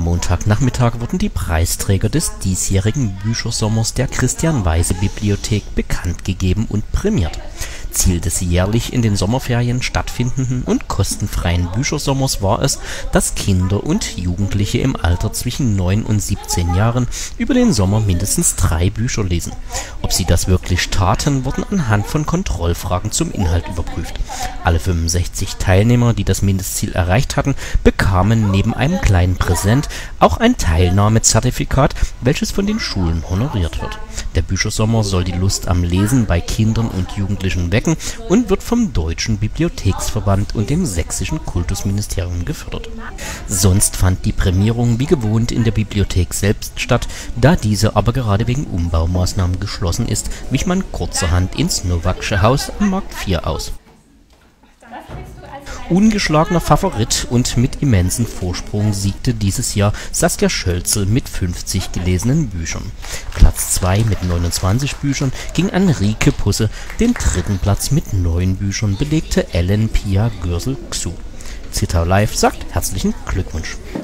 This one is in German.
Montagnachmittag wurden die Preisträger des diesjährigen Büchersommers der Christian-Weise-Bibliothek bekannt gegeben und prämiert. Ziel des jährlich in den Sommerferien stattfindenden und kostenfreien Büchersommers war es, dass Kinder und Jugendliche im Alter zwischen 9 und 17 Jahren über den Sommer mindestens 3 Bücher lesen. Ob sie das wirklich taten, wurden anhand von Kontrollfragen zum Inhalt überprüft. Alle 65 Teilnehmer, die das Mindestziel erreicht hatten, bekamen neben einem kleinen Präsent auch ein Teilnahmezertifikat, welches von den Schulen honoriert wird. Der Büchersommer soll die Lust am Lesen bei Kindern und Jugendlichen wecken und wird vom Deutschen Bibliotheksverband und dem Sächsischen Kultusministerium gefördert. Sonst fand die Prämierung wie gewohnt in der Bibliothek selbst statt, da diese aber gerade wegen Umbaumaßnahmen geschlossen ist, wich man kurzerhand ins Nowaksche Haus am Markt 4 aus. Ungeschlagener Favorit und mit immensem Vorsprung siegte dieses Jahr Saskia Schölzel mit 50 gelesenen Büchern. Platz 2 mit 29 Büchern ging an Rike Pusse, den dritten Platz mit 9 Büchern belegte Ellen Pia Gürsel-Xu. Zittau Live sagt herzlichen Glückwunsch.